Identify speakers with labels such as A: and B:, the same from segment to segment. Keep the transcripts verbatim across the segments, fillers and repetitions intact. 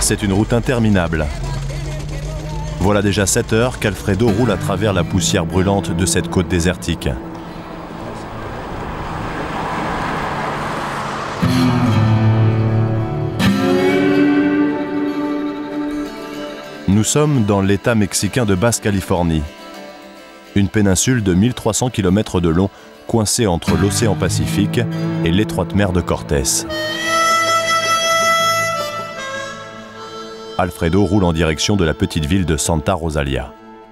A: c'est une route interminable. Voilà déjà sept heures qu'Alfredo roule à travers la poussière brûlante de cette côte désertique. Nous sommes dans l'État mexicain de Basse-Californie, une péninsule de mille trois cents kilomètres de long, coincée entre l'océan Pacifique et l'étroite mer de Cortés. Alfredo roule en direction de la petite ville de Santa Rosalia.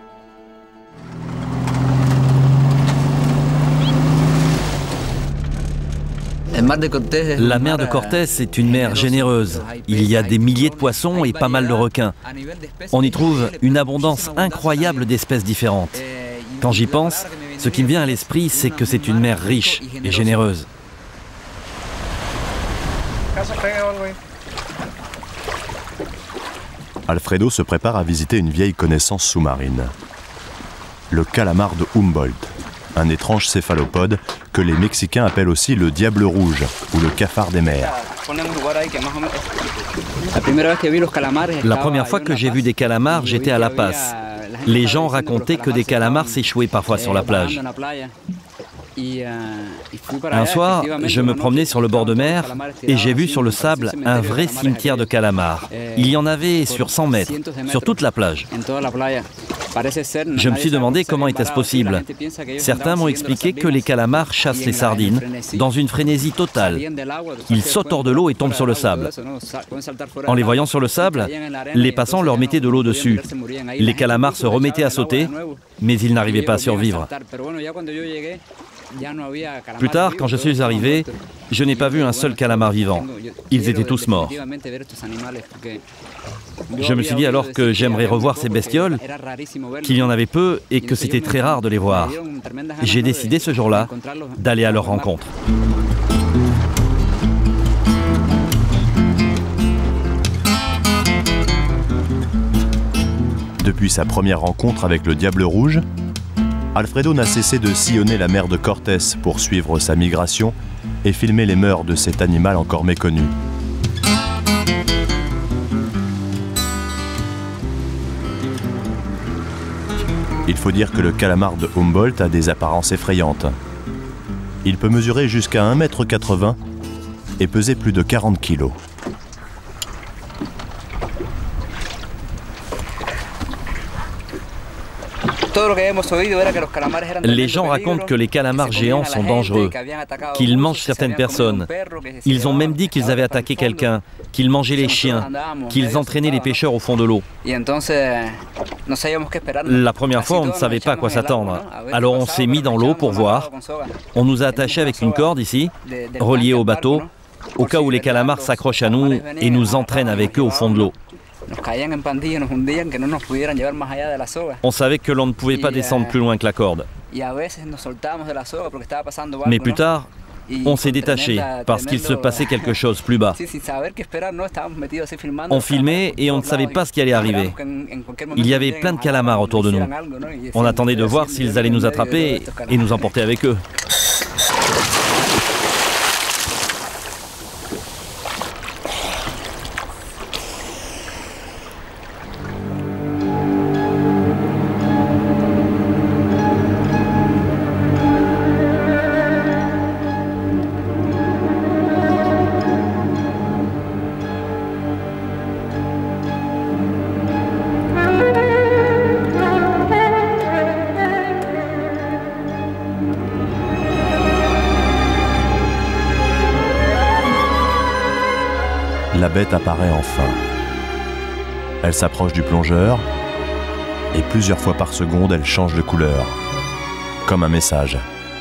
B: La mer de Cortés est une mer généreuse. Il y a des milliers de poissons et pas mal de requins. On y trouve une abondance incroyable d'espèces différentes. Quand j'y pense, ce qui me vient à l'esprit, c'est que c'est une mer riche et généreuse.
A: Alfredo se prépare à visiter une vieille connaissance sous-marine. Le calamar de Humboldt, un étrange céphalopode que les Mexicains appellent aussi le diable rouge ou le cafard des mers.
B: La première fois que j'ai vu des calamars, j'étais à La Paz. Les gens racontaient que des calamars s'échouaient parfois sur la plage. Un soir, je me promenais sur le bord de mer et j'ai vu sur le sable un vrai cimetière de calamars. Il y en avait sur cent mètres, sur toute la plage. Je me suis demandé comment était-ce possible. Certains m'ont expliqué que les calamars chassent les sardines dans une frénésie totale. Ils sautent hors de l'eau et tombent sur le sable. En les voyant sur le sable, les passants leur mettaient de l'eau dessus. Les calamars se remettaient à sauter, mais ils n'arrivaient pas à survivre. Plus tard, quand je suis arrivé, je n'ai pas vu un seul calamar vivant. Ils étaient tous morts. Je me suis dit alors que j'aimerais revoir ces bestioles, qu'il y en avait peu et que c'était très rare de les voir. J'ai décidé ce jour-là d'aller à leur rencontre.
A: Depuis sa première rencontre avec le diable rouge, Alfredo n'a cessé de sillonner la mer de Cortés pour suivre sa migration et filmer les mœurs de cet animal encore méconnu. Il faut dire que le calamar de Humboldt a des apparences effrayantes. Il peut mesurer jusqu'à un mètre quatre-vingts et peser plus de quarante kilos.
B: Les gens racontent que les calamars géants sont dangereux, qu'ils mangent certaines personnes. Ils ont même dit qu'ils avaient attaqué quelqu'un, qu'ils mangeaient les chiens, qu'ils entraînaient les pêcheurs au fond de l'eau. La première fois, on ne savait pas à quoi s'attendre. Alors on s'est mis dans l'eau pour voir. On nous a attachés avec une corde ici, reliée au bateau, au cas où les calamars s'accrochent à nous et nous entraînent avec eux au fond de l'eau. On savait que l'on ne pouvait pas descendre plus loin que la corde. Mais plus tard, on s'est détaché parce qu'il se passait quelque chose plus bas. On filmait et on ne savait pas ce qui allait arriver. Il y avait plein de calamars autour de nous. On attendait de voir s'ils allaient nous attraper et nous emporter avec eux.
A: La bête apparaît enfin. Elle s'approche du plongeur et plusieurs fois par seconde, elle change de couleur, comme un message.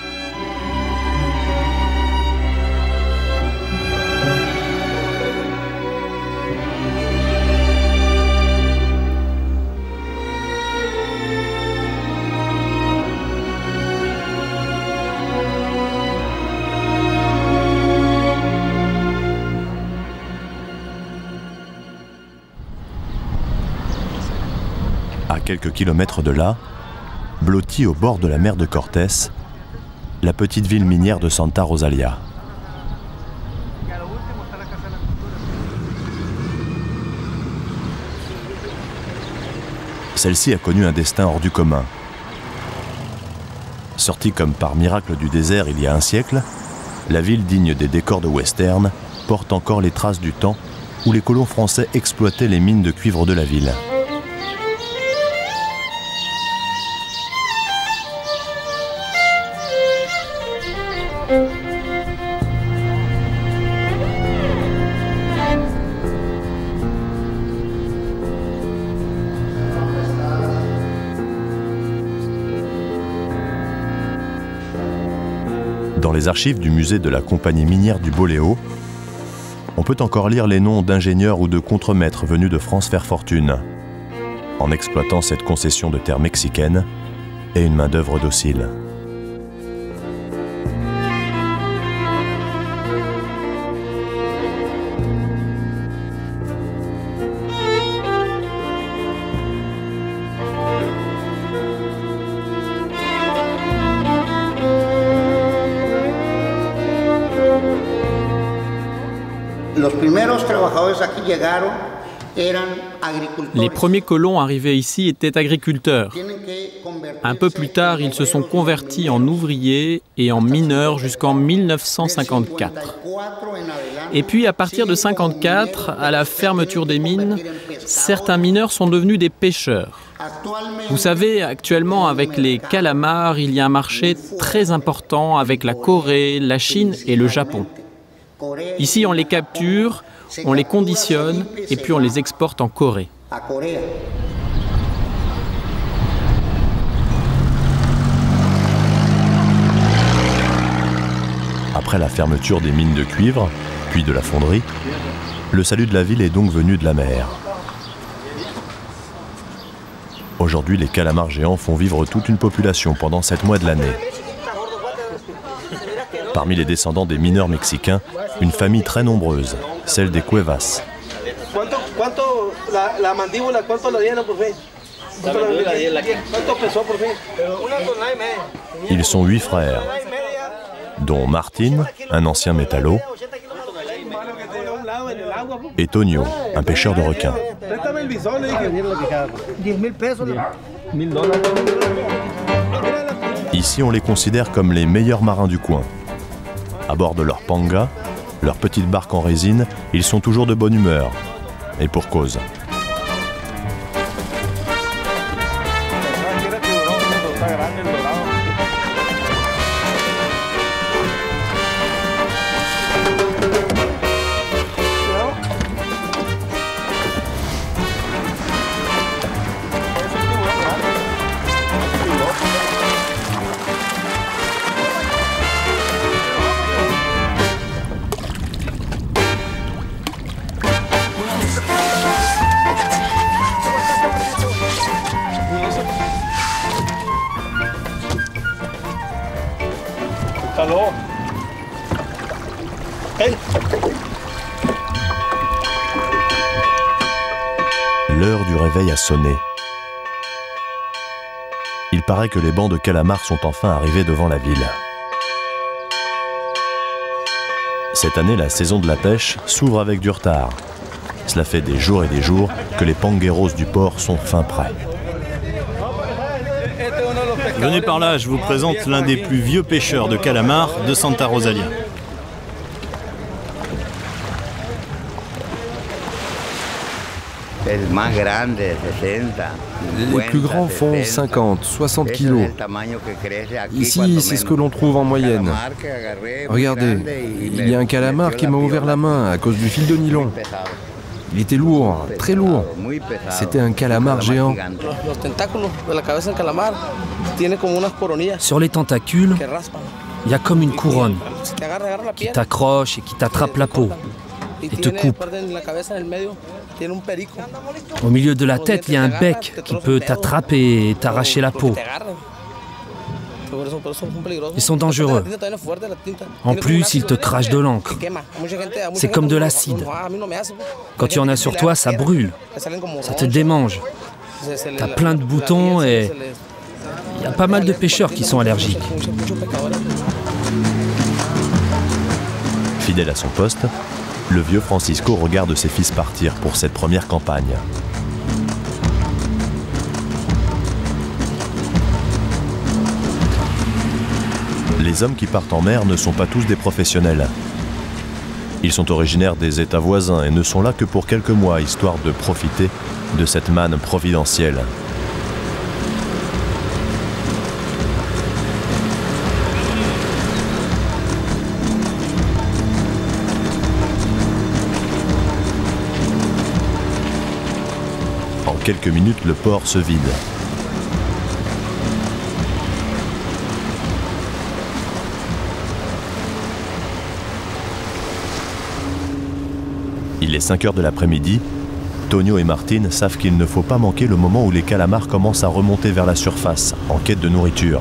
A: À quelques kilomètres de là, blottie au bord de la mer de Cortés, la petite ville minière de Santa Rosalia. celle-ci a connu un destin hors du commun. Sortie comme par miracle du désert il y a un siècle, la ville digne des décors de western porte encore les traces du temps où les colons français exploitaient les mines de cuivre de la ville. Dans les archives du musée de la compagnie minière du Boléo, on peut encore lire les noms d'ingénieurs ou de contremaîtres venus de France faire fortune, en exploitant cette concession de terre mexicaine et une main-d'œuvre docile.
C: Les premiers colons arrivés ici étaient agriculteurs. Un peu plus tard, ils se sont convertis en ouvriers et en mineurs jusqu'en mille neuf cent cinquante-quatre. Et puis, à partir de mille neuf cent cinquante-quatre, à la fermeture des mines, certains mineurs sont devenus des pêcheurs. Vous savez, actuellement, avec les calamars, il y a un marché très important avec la Corée, la Chine et le Japon. Ici, on les capture, on les conditionne et puis on les exporte en Corée.
A: Après la fermeture des mines de cuivre, puis de la fonderie, le salut de la ville est donc venu de la mer. Aujourd'hui, les calamars géants font vivre toute une population pendant sept mois de l'année. Parmi les descendants des mineurs mexicains, une famille très nombreuse, celle des Cuevas. Ils sont huit frères, dont Martin, un ancien métallo, et Tonio, un pêcheur de requins. Ici, on les considère comme les meilleurs marins du coin. À bord de leur panga, leur petite barque en résine, ils sont toujours de bonne humeur. Et pour cause. L'heure du réveil a sonné. Il paraît que les bancs de calamars sont enfin arrivés devant la ville. Cette année, la saison de la pêche s'ouvre avec du retard. Cela fait des jours et des jours que les pangueros du port sont fin prêts.
D: Venez par là, je vous présente l'un des plus vieux pêcheurs de calamars de Santa Rosalia.
E: Les plus grands font cinquante, soixante kilos. Ici, c'est ce que l'on trouve en moyenne. Regardez, il y a un calamar qui m'a ouvert la main à cause du fil de nylon. Il était lourd, très lourd. C'était un calamar géant.
B: Sur les tentacules, il y a comme une couronne qui t'accroche et qui t'attrape la peau et te coupe. Au milieu de la tête, il y a un bec qui peut t'attraper et t'arracher la peau. Ils sont dangereux. En plus, ils te crachent de l'encre. C'est comme de l'acide. Quand tu en as sur toi, ça brûle. Ça te démange. T'as plein de boutons et il y a pas mal de pêcheurs qui sont allergiques.
A: Fidèle à son poste, le vieux Francisco regarde ses fils partir pour cette première campagne. Les hommes qui partent en mer ne sont pas tous des professionnels. Ils sont originaires des États voisins et ne sont là que pour quelques mois, histoire de profiter de cette manne providentielle. En quelques minutes, le port se vide. Il est cinq heures de l'après-midi. Tonio et Martine savent qu'il ne faut pas manquer le moment où les calamars commencent à remonter vers la surface, en quête de nourriture.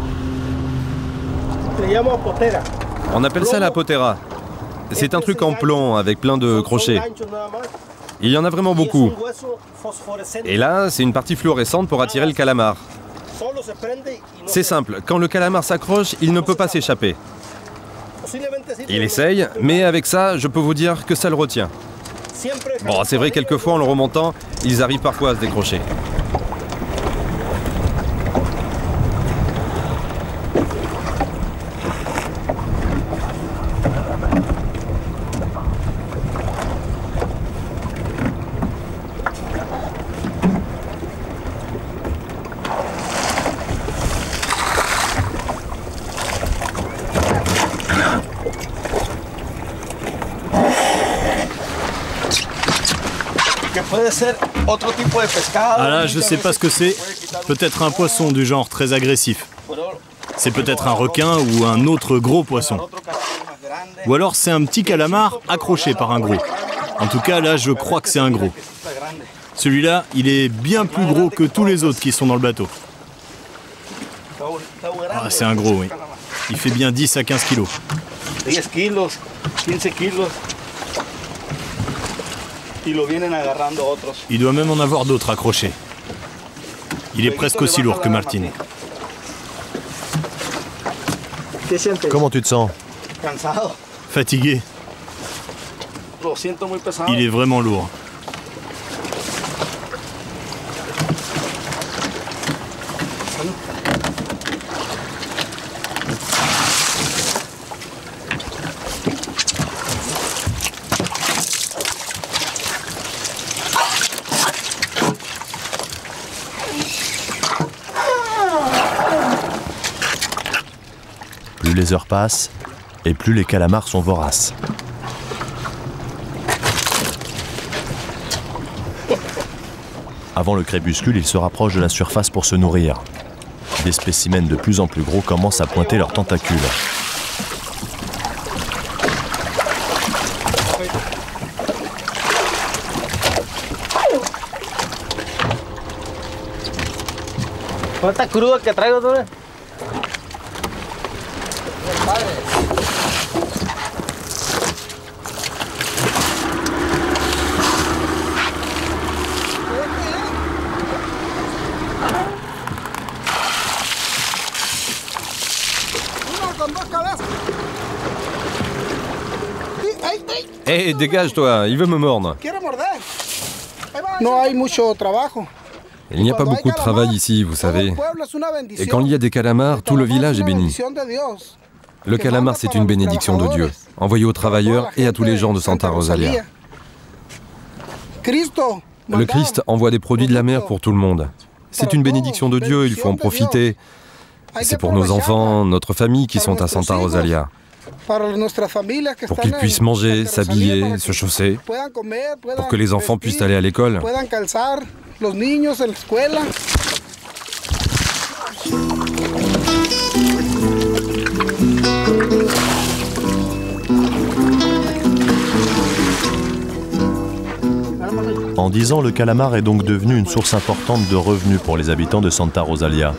E: On appelle ça la potera. C'est un truc en plomb avec plein de crochets. Il y en a vraiment beaucoup. Et là, c'est une partie fluorescente pour attirer le calamar. C'est simple, quand le calamar s'accroche, il ne peut pas s'échapper. Il essaye, mais avec ça, je peux vous dire que ça le retient. Bon, c'est vrai, quelquefois, en le remontant, ils arrivent parfois à se décrocher.
D: Ah là, je sais pas ce que c'est. Peut-être un poisson du genre très agressif. C'est peut-être un requin ou un autre gros poisson. Ou alors c'est un petit calamar accroché par un gros. En tout cas, là, je crois que c'est un gros. Celui-là, il est bien plus gros que tous les autres qui sont dans le bateau. Ah, c'est un gros, oui. Il fait bien dix à quinze kilos. Il doit même en avoir d'autres accrochés. Il est presque aussi lourd que Martine.
A: Comment tu te sens?
D: Fatigué. Il est vraiment lourd.
A: Plus les heures passent, et plus les calamars sont voraces. Avant le crépuscule, ils se rapprochent de la surface pour se nourrir. Des spécimens de plus en plus gros commencent à pointer leurs tentacules.
E: Hé, hey, dégage-toi, il veut me mordre. Il n'y a pas beaucoup de travail ici, vous savez. Et quand il y a des calamars, tout le village est béni. Le calamar, c'est une bénédiction de Dieu, envoyée aux travailleurs et à tous les gens de Santa Rosalia. Le Christ envoie des produits de la mer pour tout le monde. C'est une bénédiction de Dieu, il faut en profiter. C'est pour nos enfants, notre famille qui sont à Santa Rosalia. Pour qu'ils puissent manger, s'habiller, se chausser, pour que les enfants puissent aller à l'école.
A: En dix ans, le calamar est donc devenu une source importante de revenus pour les habitants de Santa Rosalia.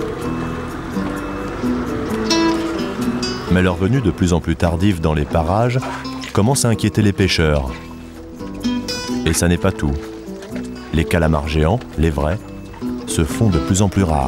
A: Mais leur venue de plus en plus tardive dans les parages commence à inquiéter les pêcheurs. Et ça n'est pas tout. Les calamars géants, les vrais, se font de plus en plus rares.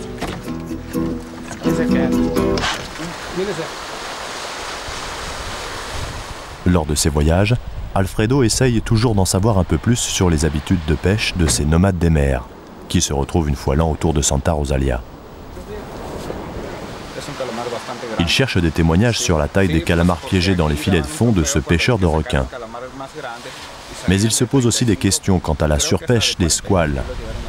A: Lors de ces voyages, Alfredo essaye toujours d'en savoir un peu plus sur les habitudes de pêche de ces nomades des mers, qui se retrouvent une fois l'an autour de Santa Rosalia. Il cherche des témoignages sur la taille des calamars piégés dans les filets de fond de ce pêcheur de requins. Mais il se pose aussi des questions quant à la surpêche des squales.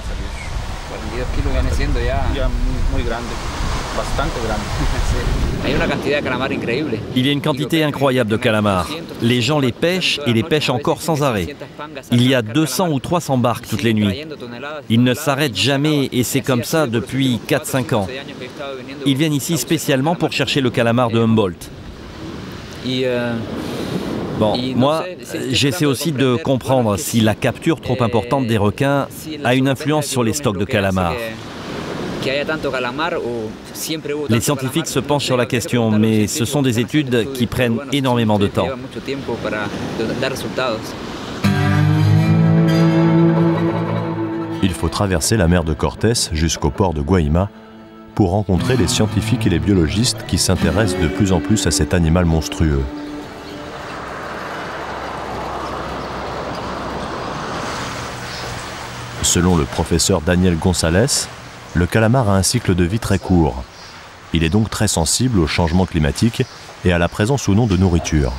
B: Il y a une quantité incroyable de calamars. Les gens les pêchent et les pêchent encore sans arrêt. Il y a deux cents ou trois cents barques toutes les nuits. Ils ne s'arrêtent jamais et c'est comme ça depuis quatre cinq ans. Ils viennent ici spécialement pour chercher le calamar de Humboldt. Bon, moi, j'essaie aussi de comprendre si la capture trop importante des requins a une influence sur les stocks de calamars. Les scientifiques se penchent sur la question, mais ce sont des études qui prennent énormément de temps.
A: Il faut traverser la mer de Cortés jusqu'au port de Guaima pour rencontrer les scientifiques et les biologistes qui s'intéressent de plus en plus à cet animal monstrueux. Selon le professeur Daniel González, le calamar a un cycle de vie très court. Il est donc très sensible au changement climatique et à la présence ou non de nourriture.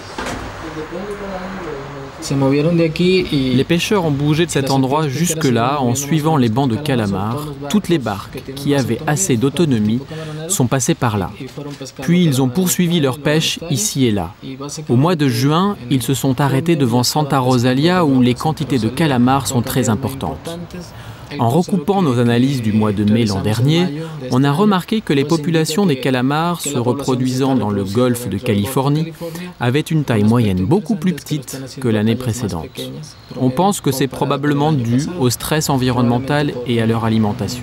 C: Les pêcheurs ont bougé de cet endroit jusque-là en suivant les bancs de calamars. Toutes les barques qui avaient assez d'autonomie sont passées par là. Puis ils ont poursuivi leur pêche ici et là. Au mois de juin, ils se sont arrêtés devant Santa Rosalia où les quantités de calamars sont très importantes. En recoupant nos analyses du mois de mai l'an dernier, on a remarqué que les populations des calamars se reproduisant dans le golfe de Californie avaient une taille moyenne beaucoup plus petite que l'année précédente. On pense que c'est probablement dû au stress environnemental et à leur alimentation.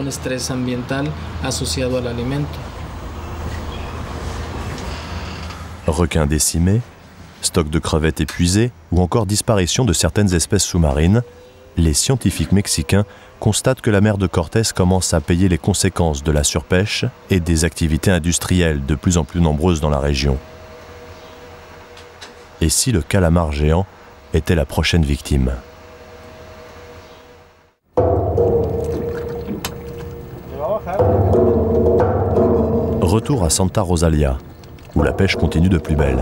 A: Requins décimés, stocks de crevettes épuisés ou encore disparition de certaines espèces sous-marines, les scientifiques mexicains constatent que la mer de Cortés commence à payer les conséquences de la surpêche et des activités industrielles de plus en plus nombreuses dans la région. Et si le calamar géant était la prochaine victime ? Retour à Santa Rosalia, où la pêche continue de plus belle.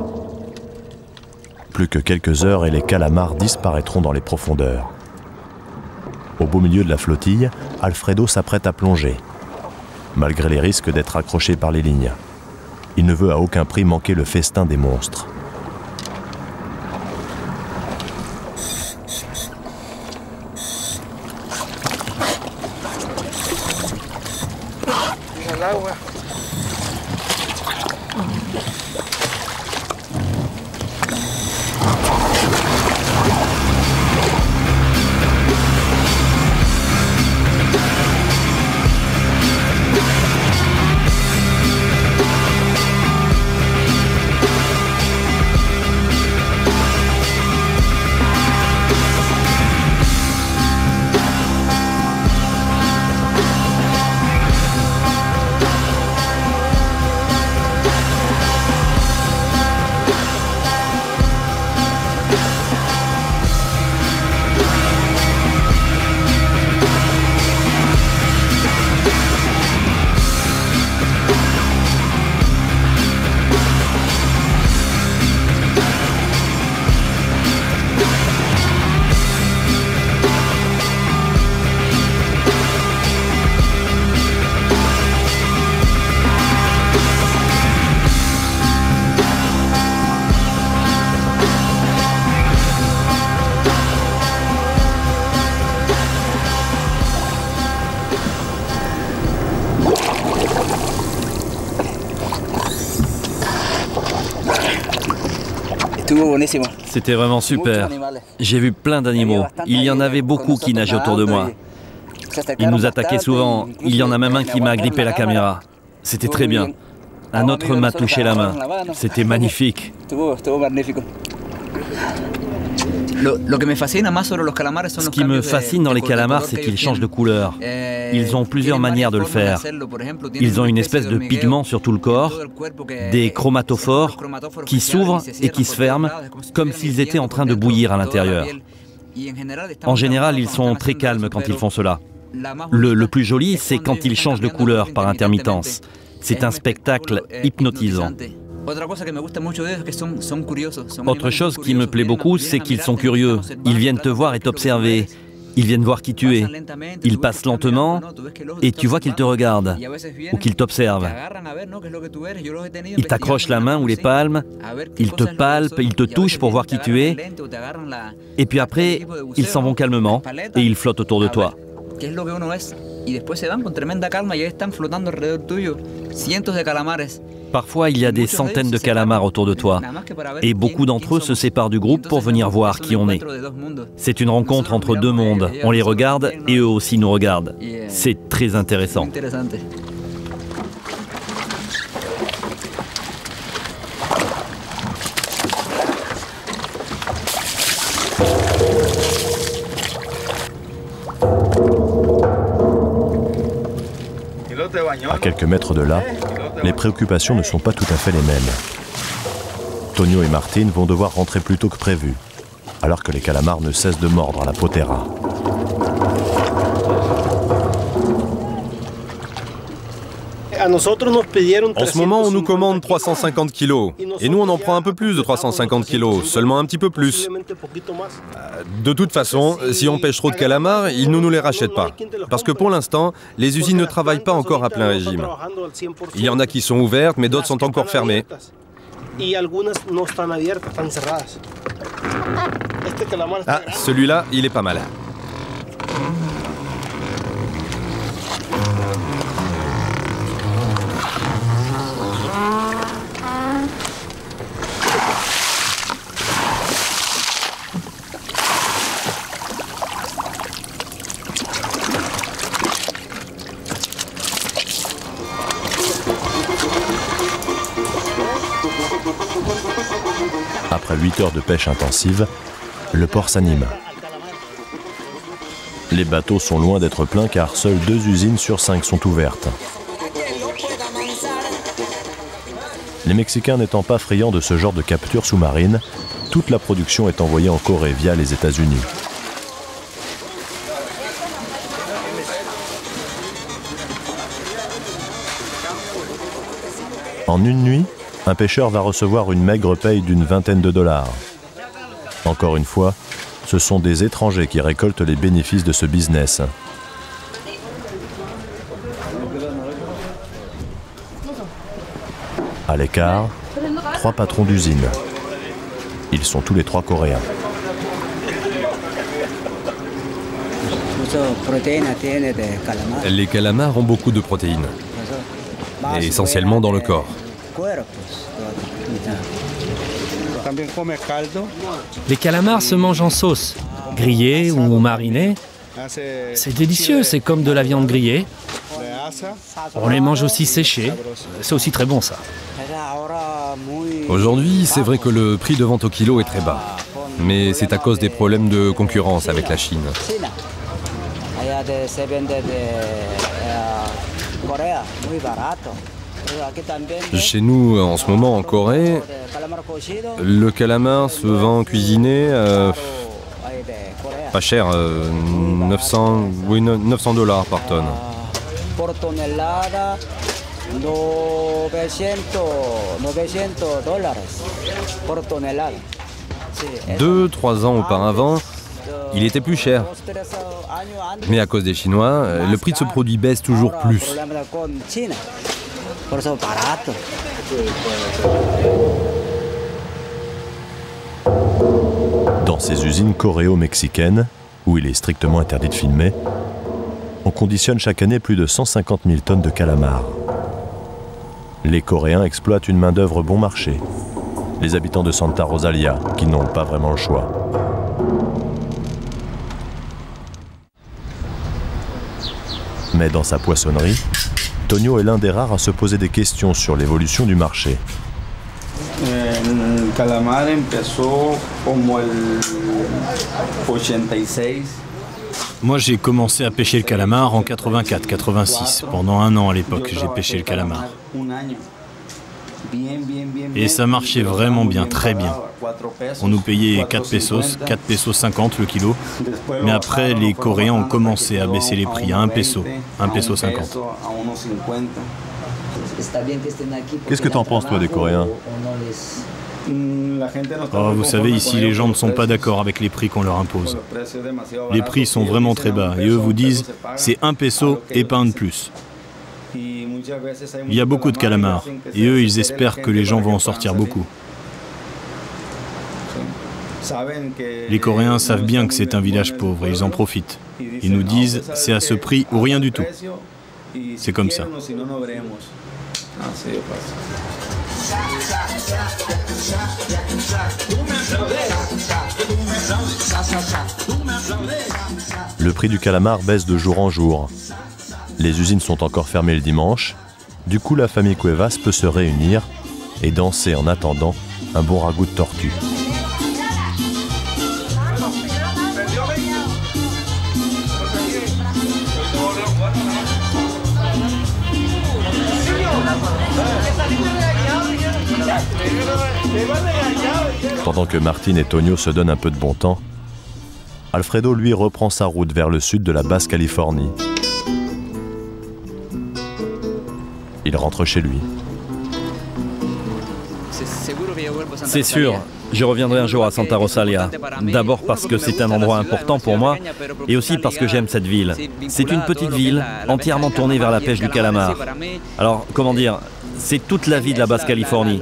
A: Plus que quelques heures et les calamars disparaîtront dans les profondeurs. Au beau milieu de la flottille, Alfredo s'apprête à plonger, malgré les risques d'être accroché par les lignes. Il ne veut à aucun prix manquer le festin des monstres.
B: C'était vraiment super. J'ai vu plein d'animaux. Il y en avait beaucoup qui nageaient autour de moi. Ils nous attaquaient souvent. Il y en a même un qui m'a agrippé la caméra. C'était très bien. Un autre m'a touché la main. C'était magnifique. Ce qui me fascine dans les calamars, c'est qu'ils changent de couleur. Ils ont plusieurs manières de le faire. Ils ont une espèce de pigment sur tout le corps, des chromatophores qui s'ouvrent et qui se ferment, comme s'ils étaient en train de bouillir à l'intérieur. En général, ils sont très calmes quand ils font cela. Le, le plus joli, c'est quand ils changent de couleur par intermittence. C'est un spectacle hypnotisant. Autre chose qui me plaît beaucoup, c'est qu'ils sont curieux. Ils viennent te voir et t'observer. Ils viennent voir qui tu es. Ils passent lentement et tu vois qu'ils te regardent ou qu'ils t'observent. Ils t'accrochent la main ou les palmes, ils te palpent, ils te touchent pour voir qui tu es. Et puis après, ils s'en vont calmement et ils flottent autour de toi. Parfois, il y a des centaines de calamars autour de toi et beaucoup d'entre eux se séparent du groupe pour venir voir qui on est. C'est une rencontre entre deux mondes. On les regarde et eux aussi nous regardent. C'est très intéressant.
A: À quelques mètres de là, les préoccupations ne sont pas tout à fait les mêmes. Tonio et Martine vont devoir rentrer plus tôt que prévu, alors que les calamars ne cessent de mordre à la potera.
E: En ce moment, on nous commande trois cent cinquante kilos. Et nous, on en prend un peu plus de trois cent cinquante kilos, seulement un petit peu plus. De toute façon, si on pêche trop de calamars, ils ne nous les rachètent pas. Parce que pour l'instant, les usines ne travaillent pas encore à plein régime. Il y en a qui sont ouvertes, mais d'autres sont encore fermées. Ah, celui-là, il est pas mal.
A: Après huit heures de pêche intensive, le port s'anime. Les bateaux sont loin d'être pleins car seules deux usines sur cinq sont ouvertes. Les Mexicains n'étant pas friands de ce genre de capture sous-marine, toute la production est envoyée en Corée via les États-Unis. En une nuit, un pêcheur va recevoir une maigre paye d'une vingtaine de dollars. Encore une fois, ce sont des étrangers qui récoltent les bénéfices de ce business. À l'écart, trois patrons d'usine. Ils sont tous les trois coréens.
E: Les calamars ont beaucoup de protéines, et essentiellement dans le corps.
F: Les calamars se mangent en sauce, grillés ou marinés. C'est délicieux, c'est comme de la viande grillée. On les mange aussi séchés, c'est aussi très bon ça.
E: Aujourd'hui, c'est vrai que le prix de vente au kilo est très bas, mais c'est à cause des problèmes de concurrence avec la Chine. Chez nous, en ce moment en Corée, le calamar se vend cuisiné euh, pas cher, euh, neuf cents, oui, neuf cents dollars par tonne. Deux, trois ans auparavant, il était plus cher. Mais à cause des Chinois, le prix de ce produit baisse toujours plus.
A: Dans ces usines coréo-mexicaines, où il est strictement interdit de filmer, on conditionne chaque année plus de cent cinquante mille tonnes de calamars. Les Coréens exploitent une main-d'œuvre bon marché. Les habitants de Santa Rosalia, qui n'ont pas vraiment le choix. Mais dans sa poissonnerie, Tonio est l'un des rares à se poser des questions sur l'évolution du marché.
G: El calamar empezó como el ochenta y seis.
D: Moi, j'ai commencé à pêcher le calamar en quatre-vingt-quatre quatre-vingt-six. Pendant un an à l'époque, j'ai pêché le calamar. Et ça marchait vraiment bien, très bien. On nous payait quatre pesos, quatre pesos cinquante le kilo. Mais après, les Coréens ont commencé à baisser les prix à un peso, un peso cinquante.
A: Qu'est-ce que t'en penses, toi, des Coréens?
D: Oh, vous savez, ici, les gens ne sont pas d'accord avec les prix qu'on leur impose. Les prix sont vraiment très bas et eux vous disent c'est un peso et pas un de plus. Il y a beaucoup de calamars et eux, ils espèrent que les gens vont en sortir beaucoup. Les Coréens savent bien que c'est un village pauvre et ils en profitent. Ils nous disent c'est à ce prix ou rien du tout. C'est comme ça.
A: Le prix du calamar baisse de jour en jour. Les usines sont encore fermées le dimanche. Du coup, la famille Cuevas peut se réunir et danser en attendant un bon ragoût de tortue. Pendant que Martine et Tonio se donnent un peu de bon temps, Alfredo, lui, reprend sa route vers le sud de la Basse-Californie. Il rentre chez lui.
B: C'est sûr, je reviendrai un jour à Santa Rosalia. D'abord parce que c'est un endroit important pour moi et aussi parce que j'aime cette ville. C'est une petite ville entièrement tournée vers la pêche du calamar. Alors, comment dire, c'est toute la vie de la Basse-Californie.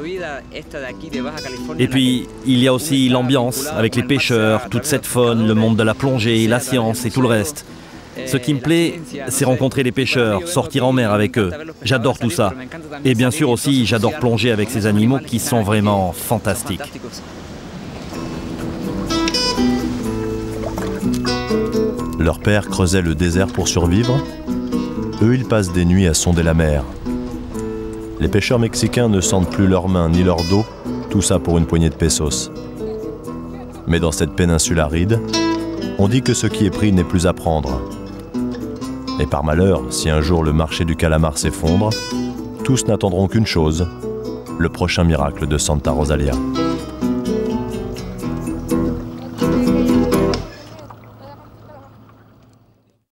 B: Et puis, il y a aussi l'ambiance avec les pêcheurs, toute cette faune, le monde de la plongée, la science et tout le reste. Ce qui me plaît, c'est rencontrer les pêcheurs, sortir en mer avec eux. J'adore tout ça. Et bien sûr aussi, j'adore plonger avec ces animaux qui sont vraiment fantastiques.
A: Leur père creusait le désert pour survivre. Eux, ils passent des nuits à sonder la mer. Les pêcheurs mexicains ne sentent plus leurs mains ni leur dos, tout ça pour une poignée de pesos. Mais dans cette péninsule aride, on dit que ce qui est pris n'est plus à prendre. Et par malheur, si un jour le marché du calamar s'effondre, tous n'attendront qu'une chose, le prochain miracle de Santa Rosalia.